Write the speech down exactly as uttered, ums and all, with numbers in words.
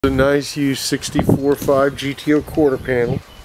A nice used sixty-four point five G T O Quarter Panel.